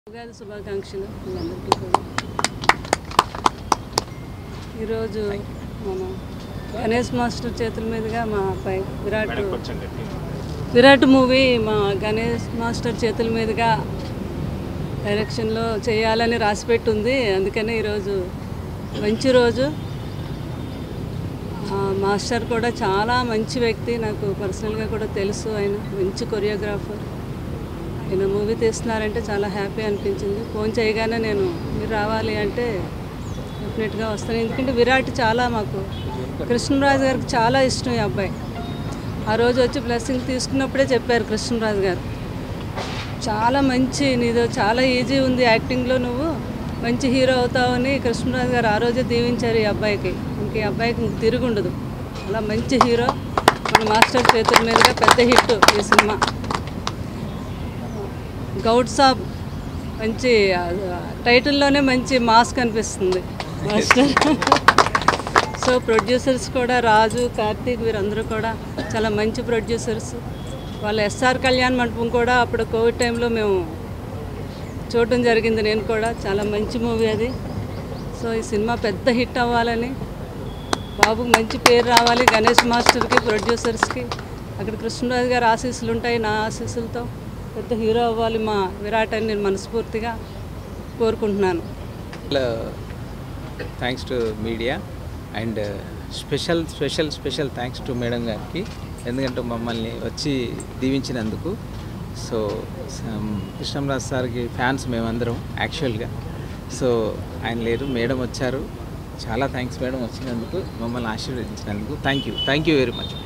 ఉగాది శుభాకాంక్షలు అందరికీ కూడా. ఈరోజు మన గణేష్ మాస్టర్ చేతుల మీదుగా మా అబ్బాయి విరాట్ మూవీ మా గణేష్ మాస్టర్ చేతుల మీదుగా డైరెక్షన్లో చేయాలని రాసిపెట్టుంది. అందుకనే ఈరోజు మంచి రోజు. మాస్టర్ కూడా చాలా మంచి వ్యక్తి, నాకు పర్సనల్గా కూడా తెలుసు. ఆయన మంచి కొరియోగ్రాఫర్. ఆయన మూవీ తీస్తున్నారంటే చాలా హ్యాపీ అనిపించింది. ఫోన్ చేయగానే నేను మీరు రావాలి అంటే డెఫినెట్గా వస్తాను. ఎందుకంటే విరాట్ చాలా మాకు కృష్ణరాజు గారికి చాలా ఇష్టం ఈ అబ్బాయి. ఆ రోజు వచ్చి బ్లెస్సింగ్ తీసుకున్నప్పుడే చెప్పారు కృష్ణరాజు గారు, చాలా మంచి నీదో చాలా ఈజీ ఉంది యాక్టింగ్లో, నువ్వు మంచి హీరో అవుతావని కృష్ణరాజు గారు ఆ రోజే దీవించారు ఈ అబ్బాయికి. ఇంక ఈ అబ్బాయికి తిరుగుండదు. అలా మంచి హీరో మన మాస్టర్ చేతుల మీదుగా పెద్ద హిట్ ఈ సినిమా. గౌడ్ సాబ్ మంచి టైటిల్లోనే మంచి మాస్ కనిపిస్తుంది మాస్టర్. సో ప్రొడ్యూసర్స్ కూడా రాజు, కార్తీక్ వీరందరూ కూడా చాలా మంచి ప్రొడ్యూసర్స్. వాళ్ళ ఎస్ఆర్ కళ్యాణ్ మండపం కూడా అప్పుడు కోవిడ్ టైంలో మేము చూడటం జరిగింది. నేను కూడా చాలా మంచి మూవీ అది. సో ఈ సినిమా పెద్ద హిట్ అవ్వాలని, బాబుకి మంచి పేరు రావాలి, గణేష్ మాస్టర్కి, ప్రొడ్యూసర్స్కి, అక్కడ కృష్ణరాజు గారి ఆశీస్సులు ఉంటాయి, నా ఆశీస్సులతో పెద్ద హీరో అవ్వాలి మా విరాట్ అని నేను మనస్ఫూర్తిగా కోరుకుంటున్నాను. Thanks to media and special thanks to madam గారికి, ఎందుకంటే మమ్మల్ని వచ్చి దీవించినందుకు. సో కృష్ణరాజు సార్కి ఫ్యాన్స్ మేమందరం యాక్చువల్గా. సో ఆయన లేరు, మేడం వచ్చారు. చాలా థ్యాంక్స్ మేడం వచ్చినందుకు, మమ్మల్ని ఆశీర్వదించినందుకు. Thank you very much.